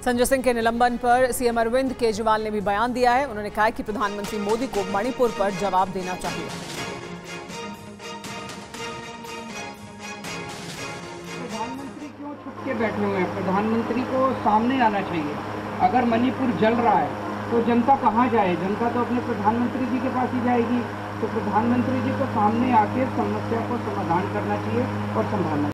संजय सिंह के निलंबन पर सीएम अरविंद केजरीवाल ने भी बयान दिया है। उन्होंने कहा कि प्रधानमंत्री मोदी को मणिपुर पर जवाब देना चाहिए। प्रधानमंत्री क्यों छुप के बैठे हुए हैं? प्रधानमंत्री को सामने आना चाहिए। अगर मणिपुर जल रहा है तो जनता कहाँ जाए? जनता तो अपने प्रधानमंत्री जी के पास ही जाएगी। तो प्रधानमंत्री जी को सामने आके समस्या को समाधान करना चाहिए और संभालना चाहिए।